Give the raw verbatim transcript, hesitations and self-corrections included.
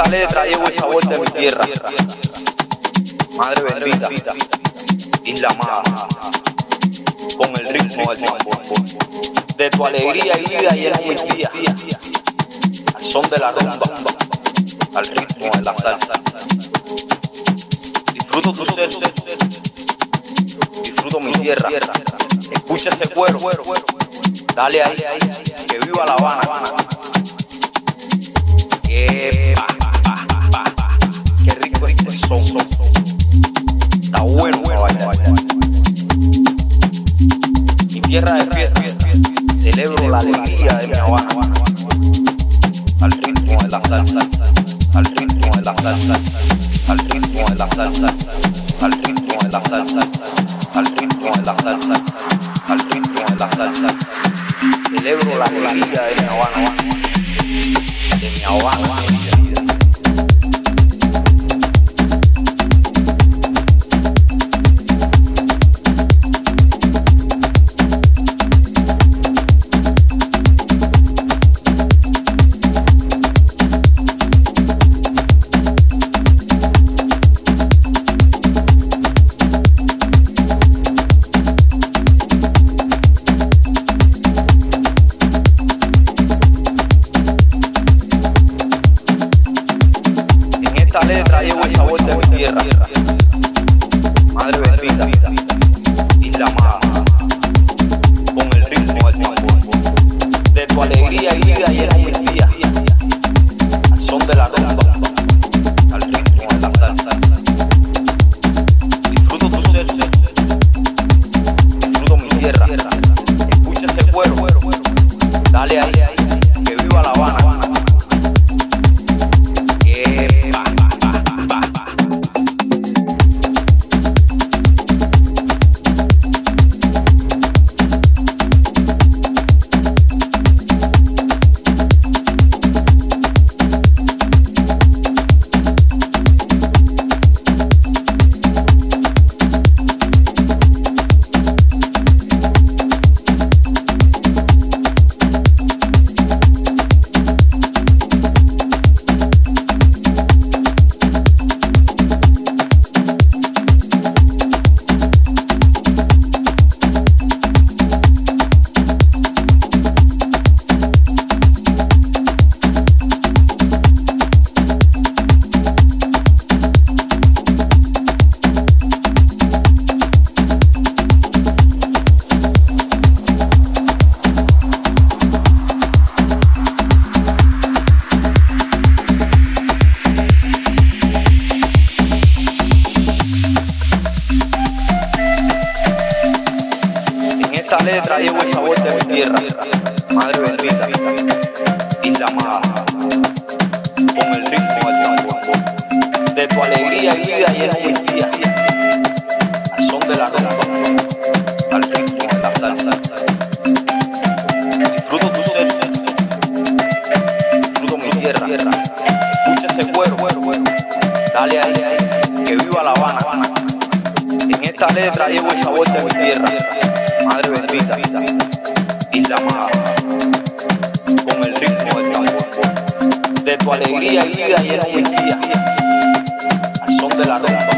esta letra llevo el sabor de mi tierra, madre bendita, isla amada, con el ritmo del tambor, de tu alegría y vida lleno mis días, al son de la rumba, al ritmo de la salsa. Disfruto tu ser, disfruto mi tierra, escucha ese cuero, dale ahí, que viva La Habana. Epa, pa, pa, pa. Qué rico este son, está bueno para bailar. Mi tierra de fiesta, celebro la alegría de mi Habana, al ritmo de la salsa, al ritmo de la salsa, al ritmo de la salsa, al ritmo de la salsa, al ritmo de la salsa, al ritmo de la salsa. Celebro la alegría de mi Habana, de mi Habana. Esta letra llevo el sabor de mi tierra, madre bendita, isla amada, con el ritmo del tambor, de tu alegría y vida lleno mis días, al son de la rumba, al ritmo de la salsa. Disfruto tu ser, disfruto mi tierra, escucha ese cuero, dale ahí, que viva La Habana. Esta letra llevo el sabor de mi tierra, madre bendita, isla amada, con el ritmo del tambor, de tu alegría y vida lleno mis días, al son de la rumba, al ritmo de la salsa. Disfruto tu ser, disfruto mi tierra, escucha ese cuero, dale ahí, que viva La Habana. En esta letra llevo el sabor de mi tierra, madre bendita, isla amada, con el ritmo del tambor, de tu alegría y vida lleno mis días, al son de la rumba.